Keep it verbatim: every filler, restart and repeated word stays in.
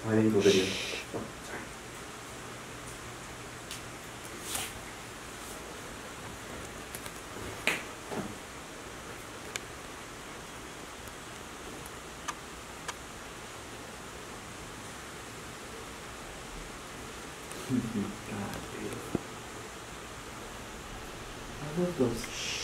Oh, I didn't go video. Oh, sorry. God, beautiful. I love those.